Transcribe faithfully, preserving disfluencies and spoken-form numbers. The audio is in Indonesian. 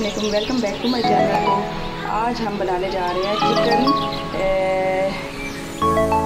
वालेकुम, welcome back to my channel. तो आज हम बनाने जा रहे हैं चिकन